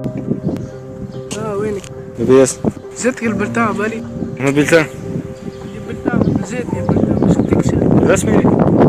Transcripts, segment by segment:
وينك؟ لاباس. زدتك البلتاع بالي؟ ما البلتاع؟ البلتاع زادني البلتاع باش نكتبش رسمي؟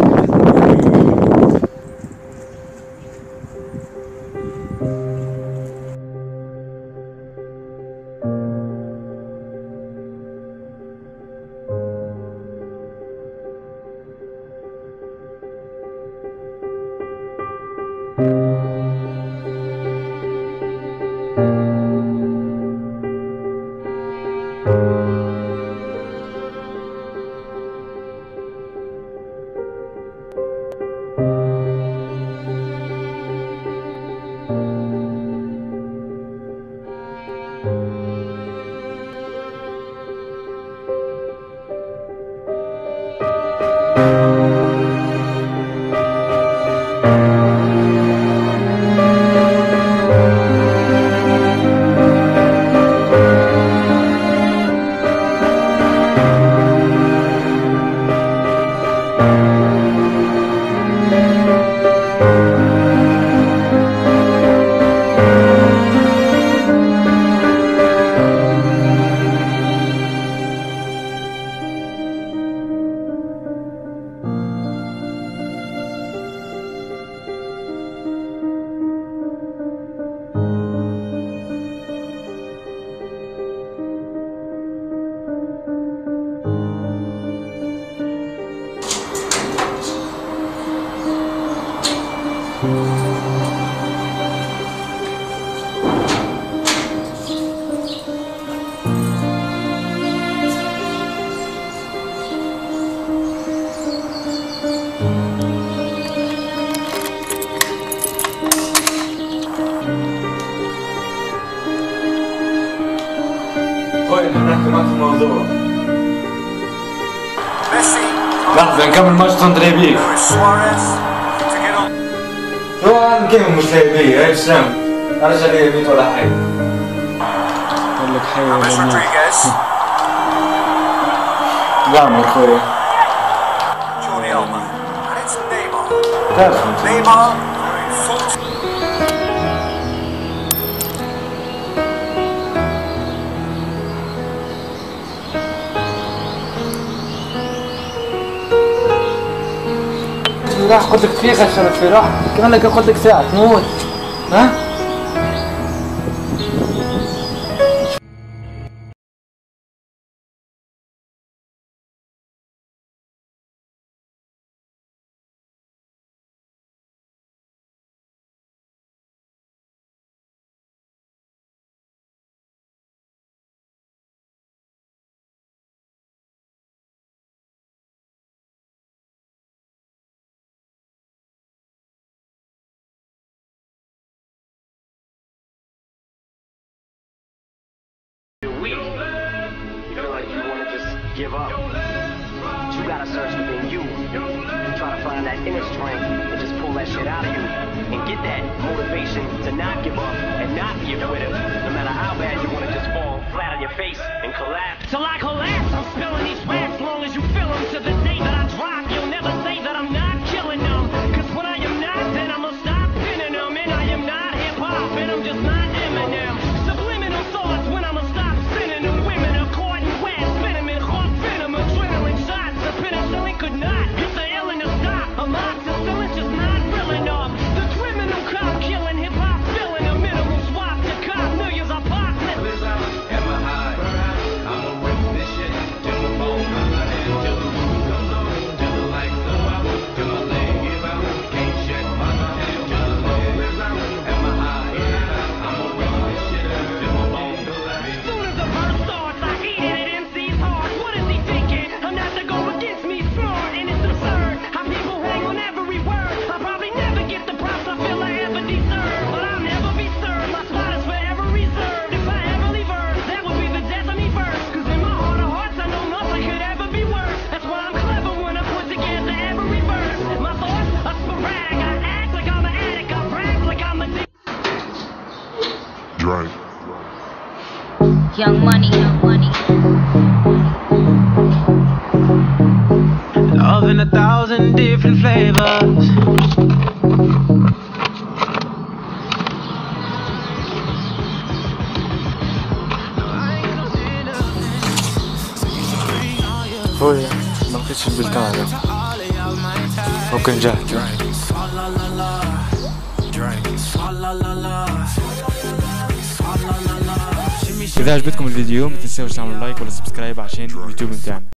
نحكي معك في الموضوع. لحظة نكمل ماتش تندري بيك. هو نكمل مش لاعبين، هاي السلام. أنا جاي يميت ولا حي. أقول لك حي ولا ميت. لا خويا. تعرف راح قلت لك فيه خشبت في راح كمان لك قلت لك ساعة تموت ها؟ Give up. But you gotta search within you. Try to find that inner strength and just pull that shit out of you. And get that motivation to not give up and not be a quitter. No matter how bad you wanna just fall flat on your face and collapse. Till I collapse, I'm spilling these raps long as you feel them. To the day that I drop, you'll never say that I'm not killing them. Cause when I am not, then I'ma stop pinning them. And I am not hip-hop, and I'm just not Eminem. Subliminal thoughts when I'ma stop sending them. Women are caught in wet, spinning in hot venom, adrenaline shots. The penicillin could not get the illin to stop. Amoxicillin's just not real enough. The criminal cop killing hip-hop, filling a minimal swap to cop millions of pop. Young money, young money. Love in 1,000 different flavors. خويا ما لقيتش البلتان هذا ممكن جهت. إذا عجبتكم الفيديو ما تنساوش تعملوا لايك ولا سبسكرايب عشان اليوتيوب متاعنا.